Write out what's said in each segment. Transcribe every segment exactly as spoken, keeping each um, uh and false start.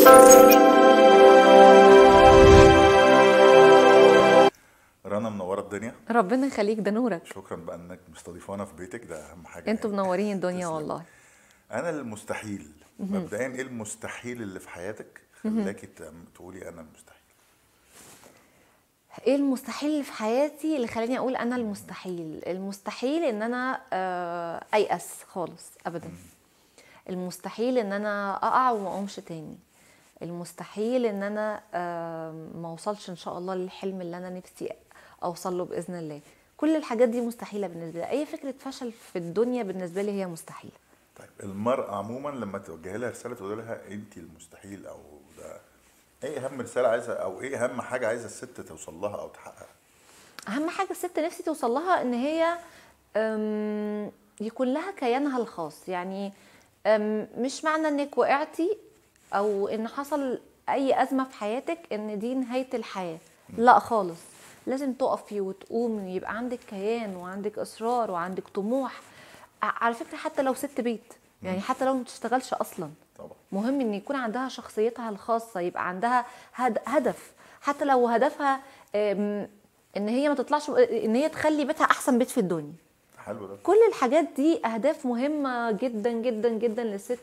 رنا منوره الدنيا. ربنا يخليك، ده نورك. شكرا بقى انك مستضيفانا في بيتك، ده اهم حاجه. انتوا يعني منورين الدنيا تسلم. والله. انا المستحيل مبدئيا، ايه المستحيل اللي في حياتك خلاكي تم- تقولي انا المستحيل؟ ايه المستحيل اللي في حياتي اللي خلاني اقول انا المستحيل؟ المستحيل ان انا آه، ايأس خالص ابدا. المستحيل ان انا اقع وما اقومش تاني. المستحيل ان انا آه، ما اوصلش ان شاء الله للحلم اللي انا نفسي اوصل له باذن الله. كل الحاجات دي مستحيله بالنسبه لي. اي فكره فشل في الدنيا بالنسبه لي هي مستحيله. طيب المرأة عموما لما توجهي لها رسالة تقول لها انت المستحيل، او ده ايه اهم رسالة عايزة، او ايه اهم حاجة عايزة الست توصل لها او تحققها؟ اهم حاجه الست نفسي توصل لها ان هي أم، يكون لها كيانها الخاص. يعني أم، مش معنى انك وقعتي او ان حصل اي ازمه في حياتك ان دي نهايه الحياه. لا خالص، لازم تقفي وتقومي، يبقى عندك كيان وعندك اصرار وعندك طموح. ع- على فكره حتى لو ست بيت، يعني حتى لو ما بتشتغلش اصلا، طبعا. مهم ان يكون عندها شخصيتها الخاصه، يبقى عندها هد- هدف. حتى لو هدفها أم، ان هي ما تطلعش، ان هي تخلي بيتها احسن بيت في الدنيا. حلو ده. كل الحاجات دي اهداف مهمه جدا جدا جدا للست.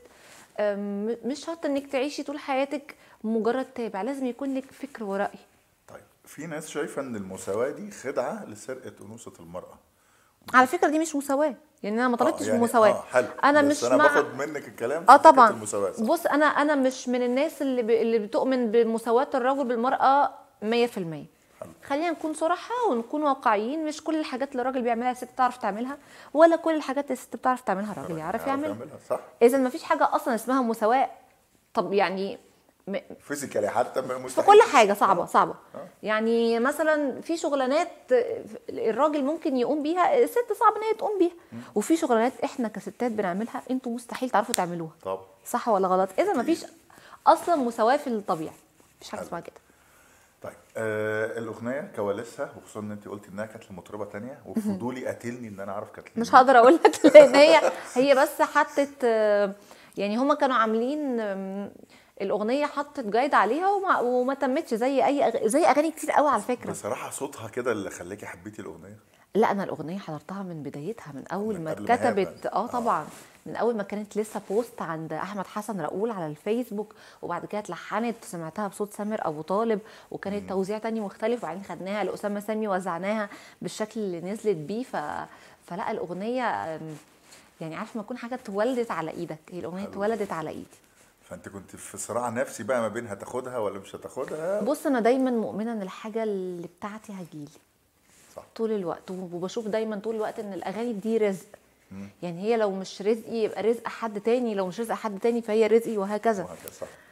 أم، مش شرط انك تعيشي طول حياتك مجرد تابع، لازم يكون لك فكر ورأي. طيب في ناس شايفة ان المساواة دي خدعة لسرقة أنوثة المرأة. على فكره دي مش مساواه، يعني انا ما اه طلبتش يعني المساواه. اه حلو، انا بس مش انا مع. باخد منك الكلام اه في فكرة طبعا. المساواة، صح؟ بص، انا انا مش من الناس اللي ب... اللي بتؤمن بمساواه الرجل بالمراه مية في المية. حلو. خلينا نكون صراحه ونكون واقعيين. مش كل الحاجات اللي الراجل بيعملها الست تعرف تعملها، ولا كل الحاجات اللي الست بتعرف تعملها الراجل يعرف يعملها. صح. اذا ما فيش حاجه اصلا اسمها مساواه. طب يعني م... فيزيكالي حتى في مستحيل. كل حاجه صعبه صعبه. آه. يعني مثلا في شغلانات الراجل ممكن يقوم بيها، الست صعب ان هي تقوم بيها. وفي شغلانات احنا كستات بنعملها انتوا مستحيل تعرفوا تعملوها. طب صح ولا غلط؟ اذا ما فيش اصلا مساواه في الطبيعه، مفيش حاجه حلو. اسمها كده. طيب آه الاغنيه كواليسها، وخصوصا ان انت قلتي انها كانت لمطربه تانية، وفضولي قاتلني ان انا اعرف كانت لمين. مش هقدر اقول لك لان هي هي بس حطت، يعني هما كانوا عاملين الاغنيه، حطت جايد عليها وما, وما تمتش زي اي أغ... زي اغاني كتير قوي على فكره. بصراحه صوتها كده اللي خلاكي حبيتي الاغنيه. لا انا الاغنيه حضرتها من بدايتها، من اول من ما قبل ما اتكتبت. هاب. اه طبعا. من اول ما كانت لسه بوست عند احمد حسن رؤول على الفيسبوك، وبعد كده اتلحنت سمعتها بصوت سامر ابو طالب، وكانت توزيع تاني مختلف، وبعدين خدناها لاسامه سامي وزعناها بالشكل اللي نزلت بيه. ف... فلا الاغنيه أم، يعني عارف ما تكون حاجه اتولدت على ايدك، هي الاغنيه حلو. اتولدت على ايدي. فانت كنت في صراع نفسي بقى ما بين هتاخدها ولا مش هتاخدها. بص انا دايما مؤمنه ان الحاجه اللي بتاعتي هتجيلي. صح. طول الوقت، وبشوف دايما طول الوقت ان الاغاني دي رزق. يعني هي لو مش رزقي يبقى رزق حد تاني، لو مش رزق حد تاني فهي رزقي، وهكذا. وهكذا صح.